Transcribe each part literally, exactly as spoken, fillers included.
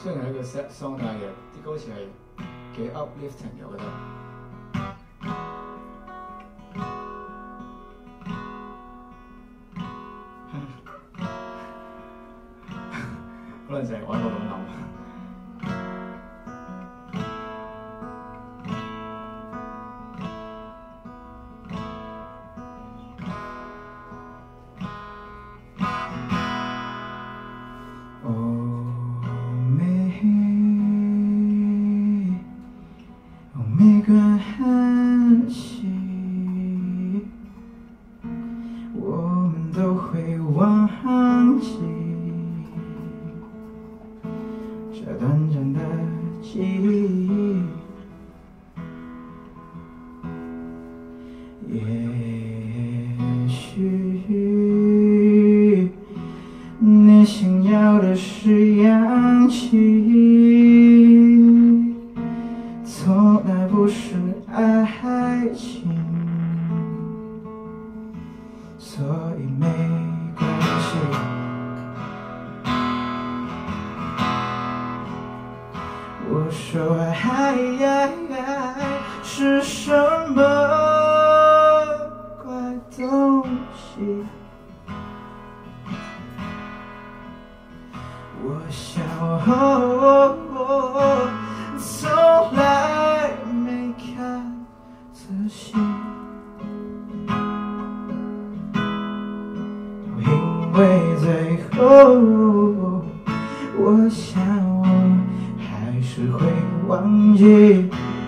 雖然係一個 sad song，但係其實啲歌詞係幾 uplifting 嘅，我覺得。可能就係我喺度咁諗。 没关系，我们都会忘记这短暂的记忆。也许你想要的是氧气，从来不是爱情，所以没关系。我说爱是什么怪东西？我想我从来没看仔细，因为最后我想我还是会忘记，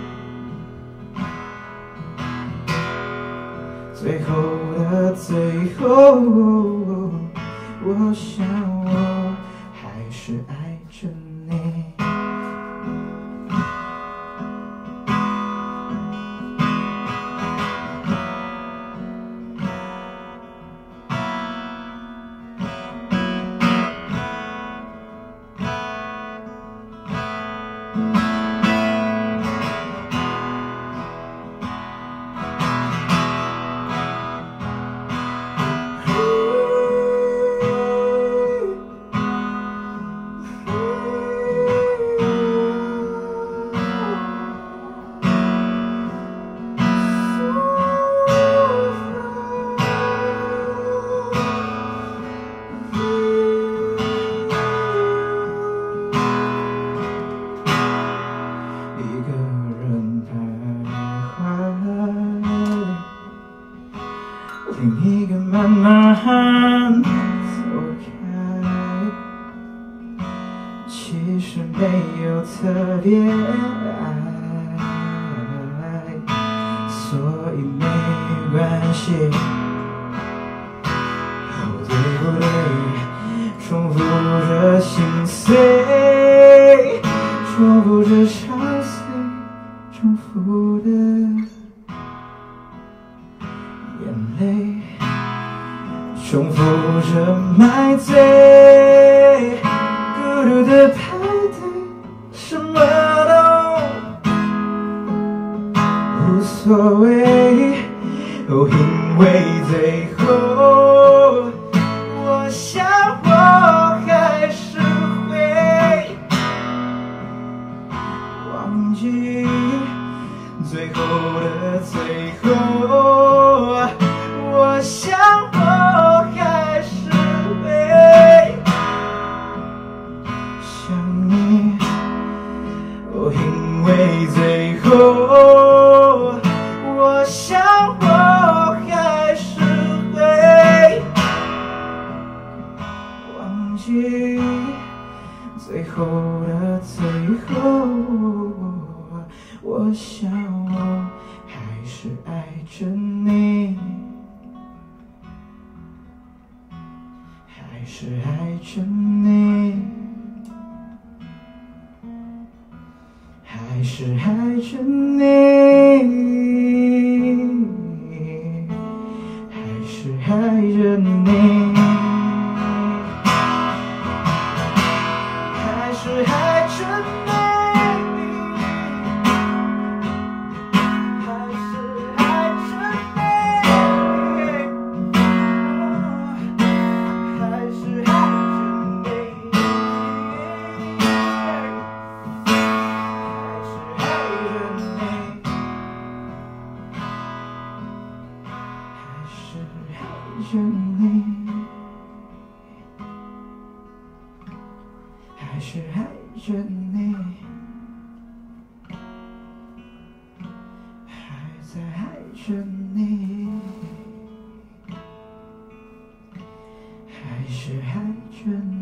最后的最后我想我还是爱着你。另一个慢慢走开，其实没有特别爱，所以没关系。哦，对不对？重复着心碎，重复着伤碎，重复的眼泪，重复着买醉，孤独的排队，什么都无所谓。哦，因为最后我想我还是会忘记，最后的最后我想我还是会想你。哦，因为最后我想我还是会忘记，最后的最后我想我还是爱着你，还是爱着你，还是爱着你，还是爱着你，还是爱着你。 着你，还是爱着你，还在爱着你，还是爱着你。